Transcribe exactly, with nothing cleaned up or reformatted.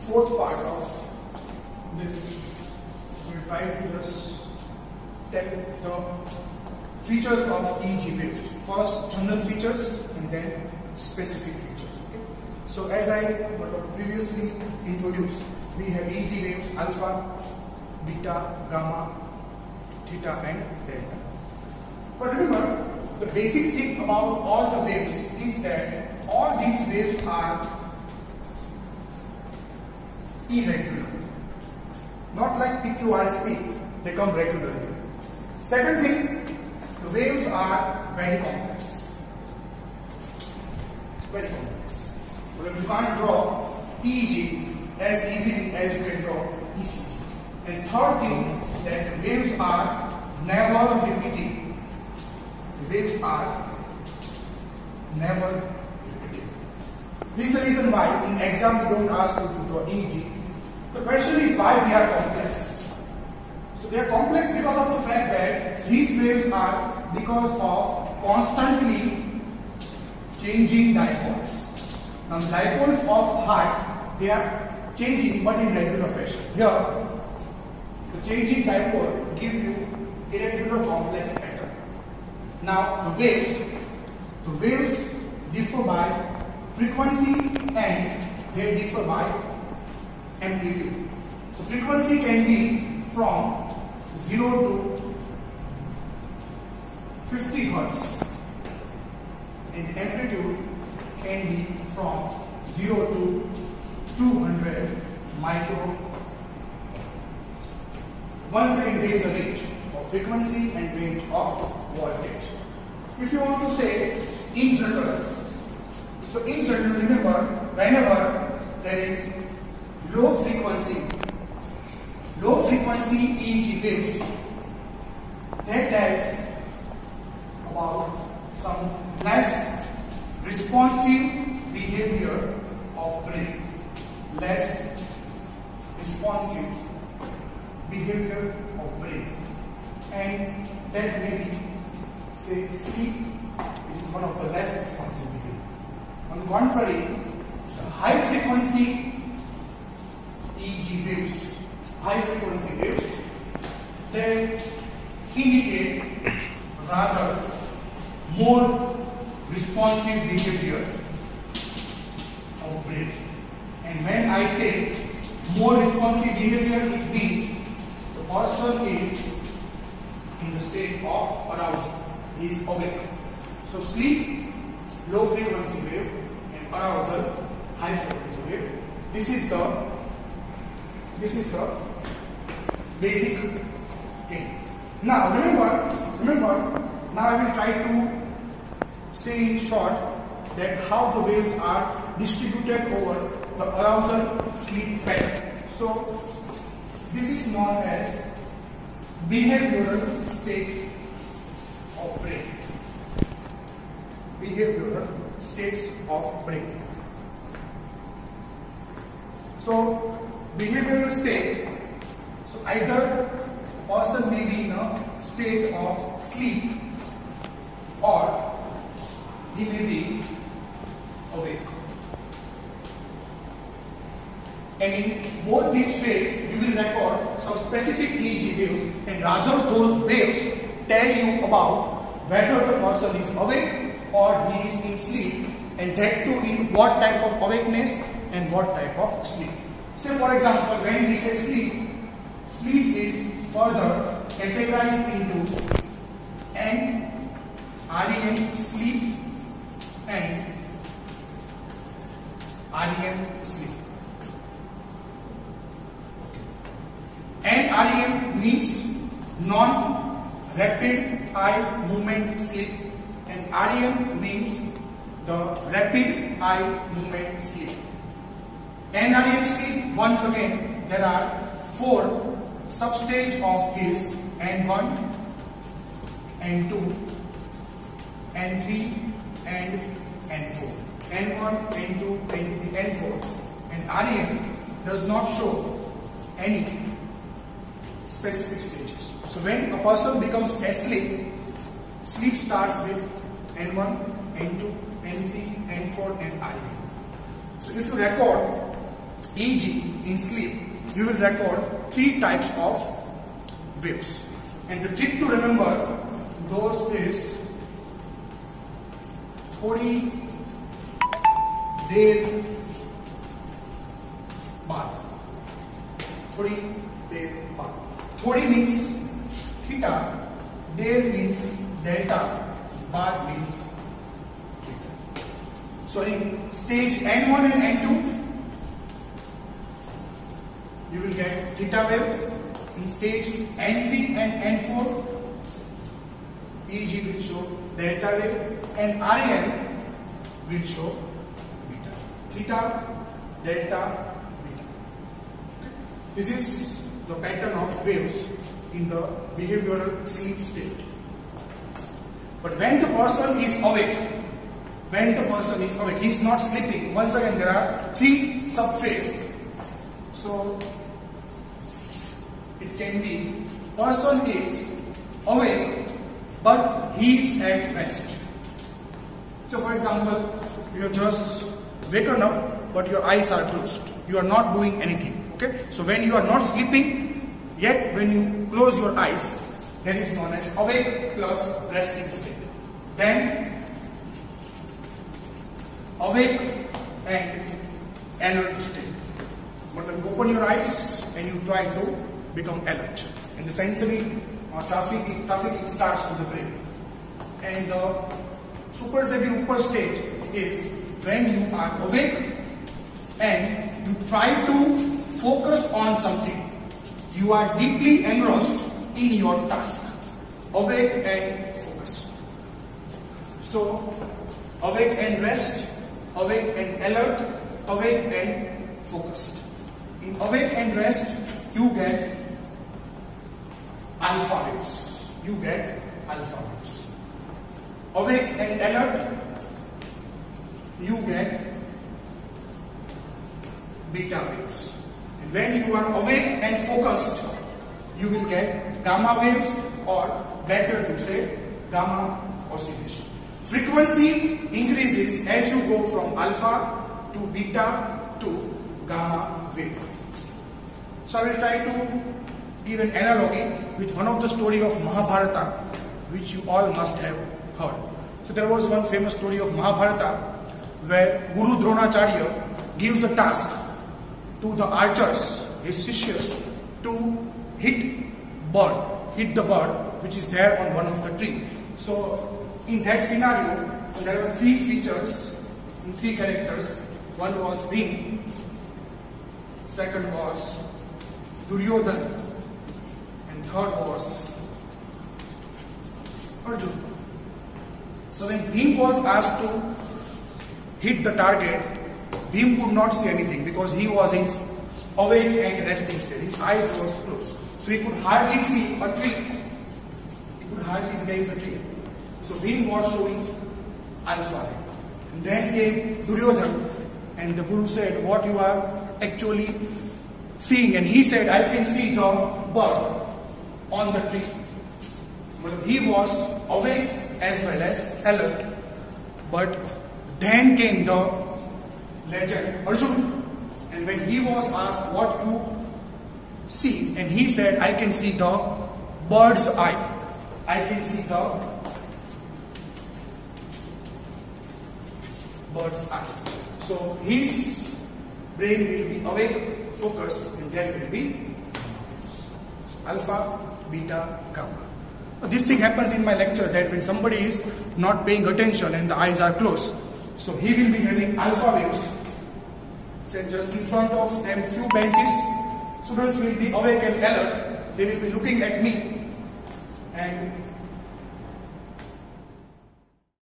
fourth part of this. We'll try to just tell the features of E E G waves. First, general features and then specific features. Okay? So, as I previously introduced, we have E E G waves alpha, beta, gamma, theta, and delta. But remember, the basic thing about all the waves is that all these waves are irregular. Not like P Q R S T, they come regularly. Second thing, the waves are very complex. Very complex. But you can't draw E E G as easily as you can draw E C G. And third thing, that the waves are never repeating. The waves are never repeating. This is the reason why in exam we don't ask you to draw E E G. The question is why they are complex. So they are complex because of the fact that these waves are because of constantly changing dipoles. Now dipoles of height, they are changing but in regular fashion. Here, the changing dipole give you irregular complex pattern. Now the waves, the waves differ by frequency and they differ by amplitude. So frequency can be from zero to fifty hertz and the amplitude can be from zero to two hundred micro. Once again, there is a range of frequency and range of voltage. If you want to say in general, so in general, remember, whenever there is low frequency, low frequency E E G waves, that tells about some less responsive behavior of brain, less responsive behavior of brain, and that may be, say, sleep. It is one of the less responsive behavior. On the contrary, the high frequency E E G waves, high frequency waves, they indicate rather more responsive behavior of brain. And when I say more responsive behavior, it means the person is in the state of arousal, he is awake. So sleep, low frequency wave, and arousal, high frequency wave. This is the this is the basic thing. Now remember, remember. Now I will try to say in short that how the waves are distributed over the arousal sleep pattern. So this is known as behavioral state of brain. Behavioral states of brain. So behavioral state, so either a person may be in a state of sleep or he may be awake. And in both these states, you will record some specific E E G waves, and rather those waves tell you about whether the person is awake or he is in sleep, and that too in what type of awakeness and what type of sleep. Say for example, when we say sleep, sleep is further categorized into N R E M sleep and R E M sleep. N R E M means non-rapid eye movement sleep, and R E M means the rapid eye movement sleep. N R E M sleep, once again, there are four substages of this: N one, N two, N three, and N four. N one, N two, N three, N four. And R E M does not show any specific stages. So when a person becomes asleep, sleep starts with N one, N two, N three, N four, and R E M. So if you record E G, in sleep, you will record three types of waves. And the trick to remember those is थोड़ी देर बाद, थोड़ी देर बाद. थोड़ी means theta, देर means delta, बाद means theta. So in stage N one and N two, you will get theta wave. In stage N three and N four, E G will show delta wave, and R E N will show beta. Theta, delta, beta. This is the pattern of waves in the behavioral sleep state. But when the person is awake, when the person is awake, he is not sleeping. Once again, there are three subphases. So it can be person is awake but he is at rest. So for example, you have just waken up but your eyes are closed. You are not doing anything. Okay? So when you are not sleeping, yet when you close your eyes, that is known as awake plus resting state. Then awake and alert state. But when you open your eyes and you try to become alert, and the sensory uh, traffic, trafficking starts to the brain. And the supersleep upper state is when you are awake and you try to focus on something. You are deeply engrossed in your task. Awake and focus. So, awake and rest, awake and alert, awake and focused. In awake and rest, you get alpha waves. You get alpha waves. Awake and alert, you get beta waves. And when you are awake and focused, you will get gamma waves, or better to say gamma oscillation. Frequency increases as you go from alpha to beta to gamma wave. So I will try to give an analogy with one of the story of Mahabharata, which you all must have heard. So there was one famous story of Mahabharata where Guru Dronacharya gives a task to the archers, his sishyas, to hit bird, hit the bird which is there on one of the tree. So in that scenario, there were three features, three characters. One was Bhim, second was Duryodhan, and third was Arjuna. So when Bhim was asked to hit the target, Bhim could not see anything because he was in awake and resting state. His eyes were closed. So he could hardly see a tree. He could hardly see there is a tree. So Bhim was showing alpha. And then came Duryodhan, and the Guru said, what you are actually seeing? And he said, I can see the bird on the tree. But he was awake as well as alert. But then came the legend Arjuna, and when he was asked what you see, and he said, I can see the bird's eye. I can see the bird's eye. So his brain will be awake, focused, and there will be alpha, beta, gamma. This thing happens in my lecture that when somebody is not paying attention and the eyes are closed, so he will be having alpha waves. Say just in front of them few benches, students will be awake and alert. They will be looking at me, and